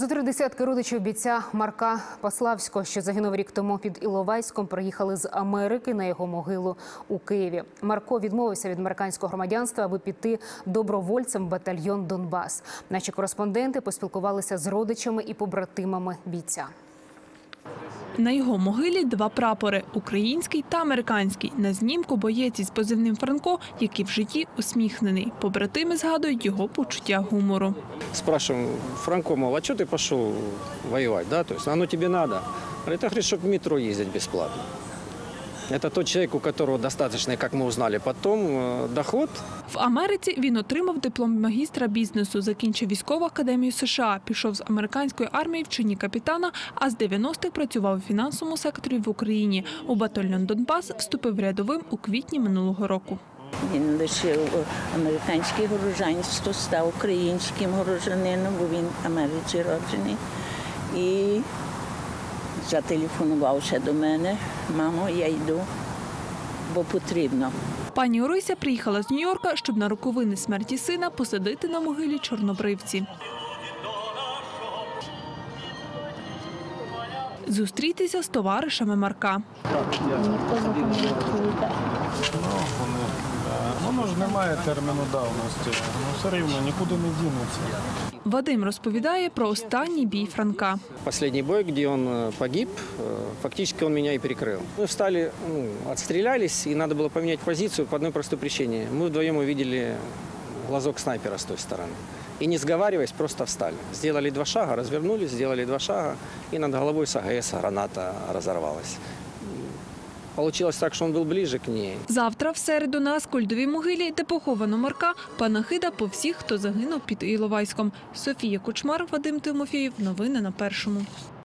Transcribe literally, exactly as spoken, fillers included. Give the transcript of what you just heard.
За три десятки родичів бійця Марка Паславського, що загинув рік тому під Іловайськом, приїхали з Америки на його могилу у Києві. Марко відмовився від американського громадянства, аби піти добровольцем в батальйон «Донбас». Наші кореспонденти поспілкувалися з родичами і побратимами бійця. На його могилі два прапори – український та американський. На знімку боєць із позивним Франко, який в житті усміхнений. Побратими згадують його почуття гумору. Спрашиваем Франко, мол, а что ты пошел воевать, да? То есть оно тебе надо? Говорит, а говорит, чтобы в метро ездить бесплатно. Это тот человек, у которого достаточно, как мы узнали потом, доход. В Америці він отримав диплом магістра бізнесу, закінчив військову академію США, пішов з американської армії в чині капітана, а з дев'яностих працював у фінансовому секторі в Україні. У батальйон «Донбас» вступив рядовим у квітні минулого року. Він лишив американське горожанство, став українським горожанином, бо він в Америці роджений. І зателефонував ще до мене: мамо, я йду, бо потрібно. Пані Орися приїхала з Нью-Йорка, щоб на роковини смерті сина посадити на могилі чорнобривці. Зустрітися з товаришами Марка. Воно ж немає терміну давності, ну все рівно нікуди не дінеться. Вадим розповідає про останній бій Франка. Последний бой, где он погиб, фактически он меня и перекрыл. Мы встали, ну, отстрелялись, и надо было поменять позицию по одной простой причине. Мы вдвоем увидели глазок снайпера с той стороны. И не сговариваясь, просто встали. Сделали два шага, развернулись, сделали два шага, и над головой с АГС граната разорвалась. Получилось так, що він був ближче к ній. Завтра, в середу, на Аскольдовій могилі, де поховано Марка, панахида по всіх, хто загинув під Іловайськом. Софія Кучмар, Вадим Тимофєєв. Новини на Першому.